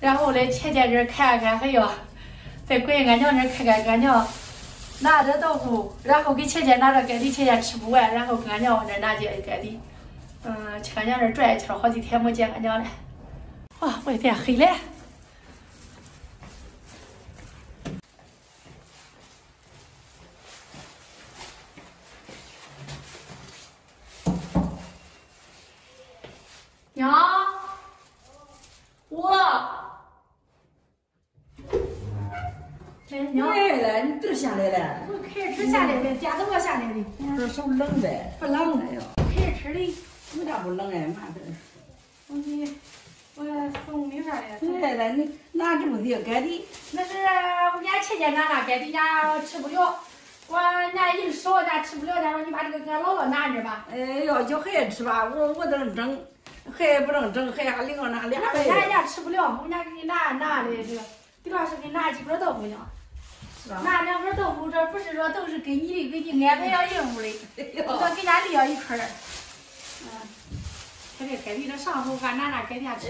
然后来前这儿看看，哎呦，在桂俺娘那儿看看，俺娘拿着豆腐，然后给前拿着盖的，前吃不完，然后跟俺娘往那儿拿这盖的，去俺娘那儿转去了好几天没见俺娘了。哇，外边黑了。娘，我来娘来了，你这下来了？ 我开车下来的，家都我下来的。 这手冷呗？ 不冷了哟，开车的。 我家不冷哎，嘛的？ 我送那啥的。 来了，你拿这么点盖的？ 那是我家前天拿盖的，家吃不了。我家人少，家吃不了，家说你把这个给姥姥拿着吧。 哎，要叫孩子吃吧，我能蒸。还不能整，还还另外拿俩呗。俺家吃不了，我家给你拿的这个，主要是给你拿几根豆腐呢。拿2根豆腐，这不是说都是给你的，给你安排要任务的，我给家列一块儿。这盖的这上头俺拿盖的吃。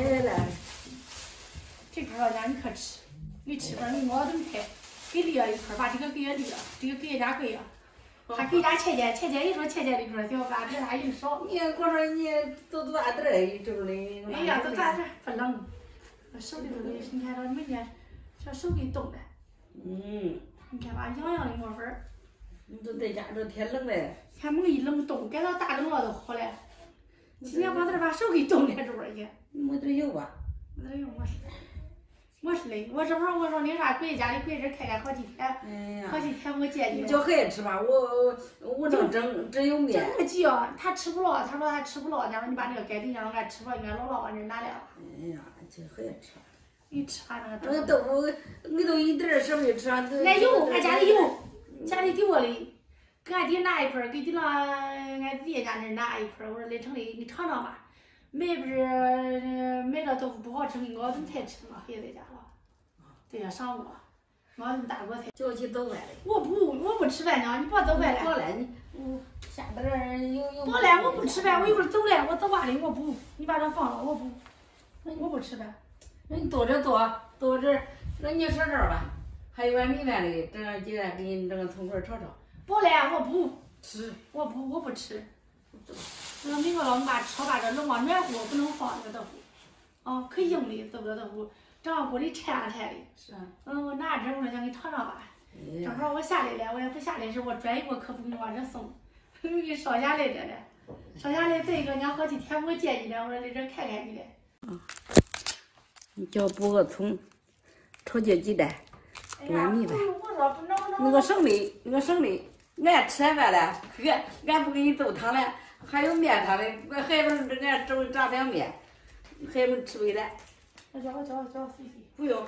这块儿让你可吃，你吃吧，你我都开，给列一块儿，把这个给列，这个给家贵呀。还给家前天一说前天的块小吧，这还人少。 你我说你都多大点儿，就是嘞。 哎呀，都大点不冷，手里头的，你看这每天这手给冻的。你看吧，痒痒的没法儿。 你都在家这天冷嘞。 看猛一冷冻，赶到大冷了都好了。今天把把手给冻在这边去。 抹点油吧。 抹点油我是嘞，我这会儿我说那啥，回家里回这看看好几天，好几天没见你。 叫孩子吃吧，我能蒸有面。 这么急啊，他吃不了，他说他吃不了，家说你把这个盖地让俺吃吧，俺姥姥往这拿来了。 哎呀，这孩子吃。 你吃啥那个豆腐，你都一点什么也吃上。 俺有，俺家里有，家里给我的，给俺弟拿一块，给弟俺弟家那拿一块，我说来城里你尝尝吧。买不是买了豆腐不好吃，给熬炖菜吃嘛，还在家了。对呀，上午熬炖大锅菜。 叫我去做饭嘞。 我不吃饭呢，你别做饭了。 饱了你，下边儿有。 饱了我不吃饭，我一会儿走了，我走完了我不，你把这放了我不，我不吃饭。 那你多这做这，那你说这儿吧，还有碗米饭嘞，整上鸡蛋给你整个葱块炒炒。 饱了我不吃， 我不吃。明个老你把炒把这冷往暖和，不能放那个豆腐，可硬的，这个豆腐正好锅里颤了颤的。 是。 我拿这我说想给你尝尝吧。正好我下来了，我也不下来时我转一过可不给你往这送，给烧下来着嘞，烧下来再一个俺好几天没见你了，我说在这看看你嘞。 你叫我剥个葱，炒些鸡蛋，碗米饭。 我说不能。 那个省的，俺吃完饭了，俺不给你炖汤了。还有面汤的，孩子这俺炸点面，孩子吃不起来。 我叫洗洗。 不用。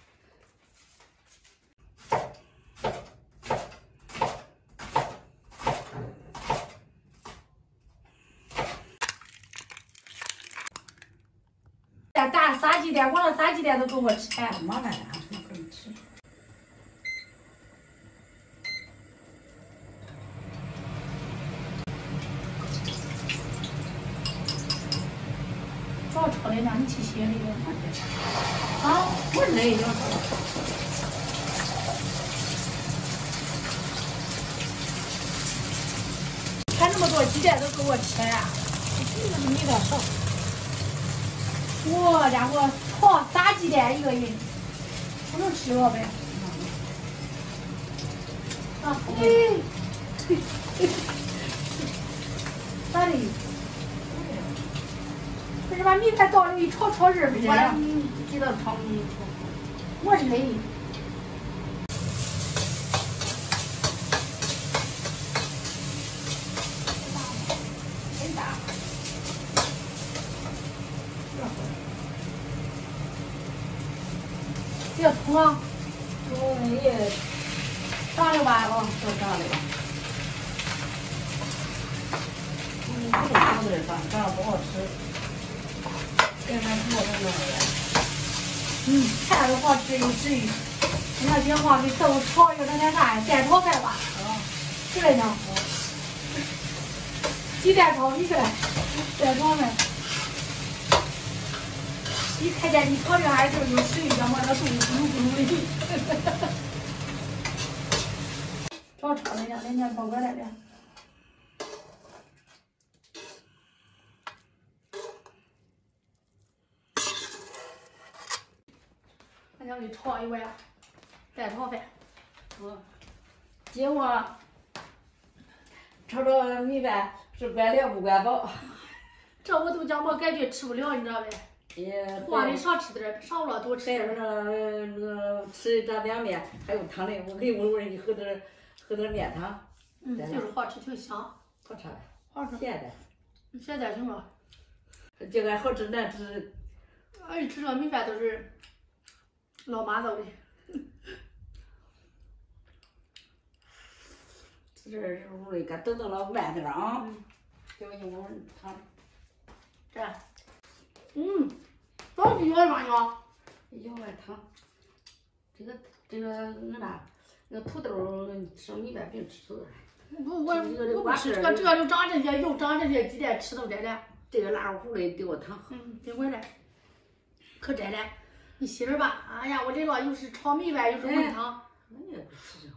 打撒鸡蛋，往那撒鸡蛋都给我吃。 麻烦了，可以吃。 早炒的让你去歇里了。 我累着。 看那么多鸡蛋都给我吃呀，这个没多少。我家伙炒撒鸡蛋一个人，不能吃了呗。咋的？不是把米饭倒里炒热不是？ 记得炒。 我是累。这个葱啊， 葱也炸了吧？ 都炸了吧。不能炒点炸，炸不好吃。现在做成那样。 菜都好吃又治愈。那今话给豆腐炒一个那点啥呀？蛋炒饭吧。这个呢？鸡蛋炒米饭，蛋炒饭。 一看见你炒的还是有水一样嘛，那肚子咕噜咕噜的。炒炒了呀，人家包过来了。俺家给炒一碗蛋炒饭。 结果炒着米饭是管了不管饱。 这我都讲我感觉吃不了，你知道呗？黄的少吃点，少了多吃点。 那个吃炸酱面还有汤嘞，我给我人喝点面汤。 就是好吃，挺香。 好吃。 好吃。 咸的。 咸的行了。 这个好吃难吃。 俺吃这米饭都是老妈做的。 这屋里给等了慢点啊。给我一碗汤。 这。早起要啥呀？ 一碗汤。这个俺那土豆生米饭别吃土豆。 不，我不吃这个就长这些，又长这些鸡蛋吃都摘了。 这个腊肉糊里丢个汤。 别管了，可摘了。你媳妇吧，哎呀，我这个又是炒米饭又是焖汤。 我也不吃。